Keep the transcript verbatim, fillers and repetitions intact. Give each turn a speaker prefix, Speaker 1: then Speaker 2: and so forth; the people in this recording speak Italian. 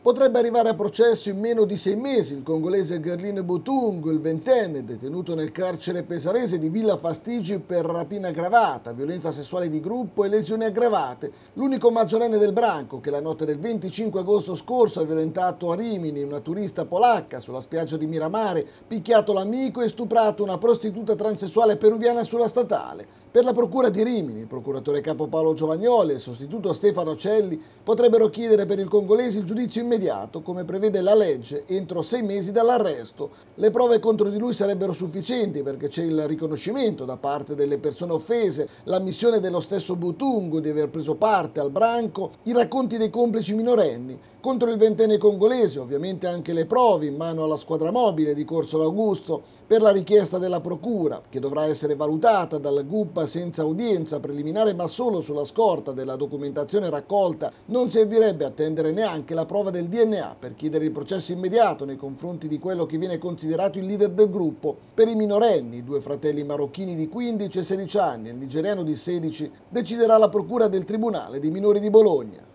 Speaker 1: Potrebbe arrivare a processo in meno di sei mesi il congolese Guerline Butungu, il ventenne, detenuto nel carcere pesarese di Villa Fastigi per rapina aggravata, violenza sessuale di gruppo e lesioni aggravate, l'unico maggiorenne del branco che la notte del venticinque agosto scorso ha violentato a Rimini una turista polacca sulla spiaggia di Miramare, picchiato l'amico e stuprato una prostituta transessuale peruviana sulla statale. Per la procura di Rimini, il procuratore capo Paolo Giovagnoli e il sostituto Stefano Celli potrebbero chiedere per il congolese il giudizio immediato, come prevede la legge, entro sei mesi dall'arresto. Le prove contro di lui sarebbero sufficienti perché c'è il riconoscimento da parte delle persone offese, l'ammissione dello stesso Butungu di aver preso parte al branco, i racconti dei complici minorenni. Contro il ventenne congolese, ovviamente anche le prove in mano alla squadra mobile di Corso L'Augusto per la richiesta della procura, che dovrà essere valutata dal G U P senza udienza preliminare ma solo sulla scorta della documentazione raccolta. Non servirebbe attendere neanche la prova del D N A per chiedere il processo immediato nei confronti di quello che viene considerato il leader del gruppo. Per i minorenni, i due fratelli marocchini di quindici e sedici anni e il nigeriano di sedici, deciderà la procura del Tribunale dei minori di Bologna.